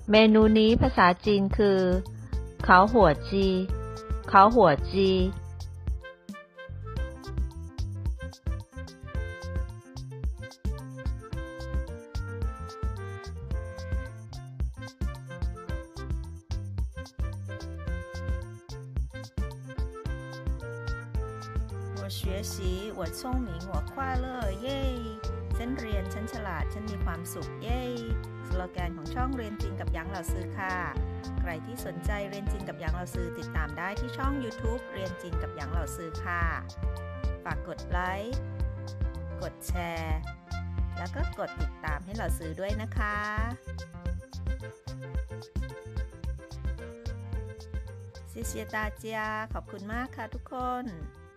เมนูนี้ภาษาจีนคือเขาหัวจีเขาหัวจี我学习我聪明我快乐เย้ฉันเรียนฉันฉลาดฉันมีความสุขเย้สโลแกนของช่องเรียนจีนกับหยางเหล่าซื้อค่ะใครที่สนใจเรียนจีนกับหยางเหล่าซื้อติดตามได้ที่ช่อง YouTube เรียนจีนกับหยางเหล่าซื้อค่ะฝากกดไลค์กดแชร์แล้วก็กดติดตามให้เหล่าซื้อด้วยนะคะ谢谢大家ขอบคุณมากค่ะทุกคน